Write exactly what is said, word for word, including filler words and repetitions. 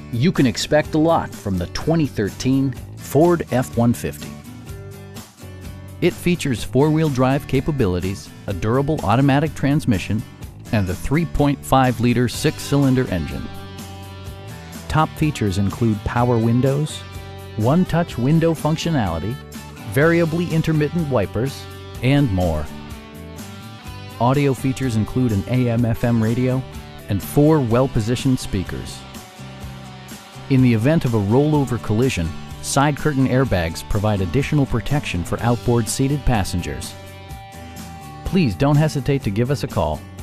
You can expect a lot from the twenty thirteen Ford F one fifty. It features four-wheel drive capabilities, a durable automatic transmission, and the three point five liter six-cylinder engine. Top features include power windows, one-touch window functionality, variably intermittent wipers, and more. Audio features include an A M F M radio and four well-positioned speakers. In the event of a rollover collision, side curtain airbags provide additional protection for outboard seated passengers. Please don't hesitate to give us a call